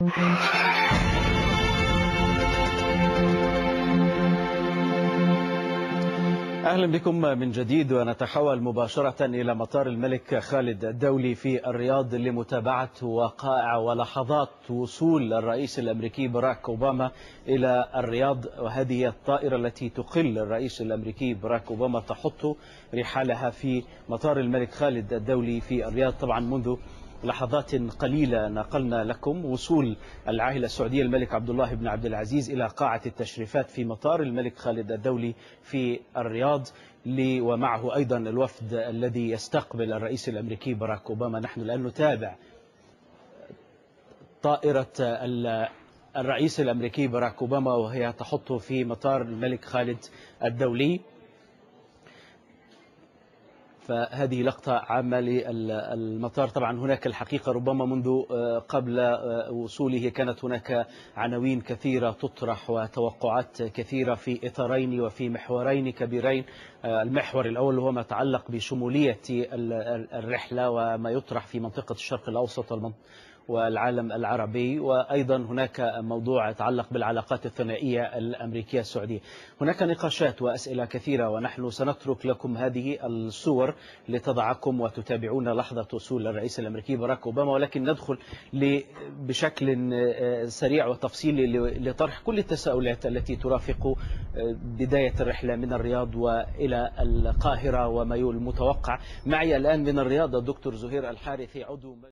أهلا بكم من جديد، ونتحول مباشرة إلى مطار الملك خالد الدولي في الرياض لمتابعة وقائع ولحظات وصول الرئيس الأمريكي باراك أوباما إلى الرياض. وهذه الطائرة التي تقل الرئيس الأمريكي باراك أوباما تحط رحالها في مطار الملك خالد الدولي في الرياض. طبعا منذ لحظات قليلة نقلنا لكم وصول العائلة السعودية الملك عبد الله بن عبد العزيز إلى قاعة التشريفات في مطار الملك خالد الدولي في الرياض، ومعه أيضا الوفد الذي يستقبل الرئيس الأمريكي باراك أوباما. نحن الآن نتابع طائرة الرئيس الأمريكي باراك أوباما وهي تحط في مطار الملك خالد الدولي. فهذه لقطة عامة للمطار. طبعا هناك الحقيقة ربما منذ قبل وصوله كانت هناك عناوين كثيرة تطرح وتوقعات كثيرة في إطارين وفي محورين كبيرين. المحور الأول هو ما يتعلق بشمولية الرحلة وما يطرح في منطقة الشرق الأوسط والعالم العربي، وأيضا هناك موضوع يتعلق بالعلاقات الثنائية الأمريكية السعودية. هناك نقاشات وأسئلة كثيرة، ونحن سنترك لكم هذه الصور لتضعكم وتتابعون لحظة وصول الرئيس الأمريكي باراك أوباما، ولكن ندخل بشكل سريع وتفصيلي لطرح كل التساؤلات التي ترافق بداية الرحلة من الرياض وإلى القاهرة وما المتوقع. معي الآن من الرياض الدكتور زهير الحارثي، عضو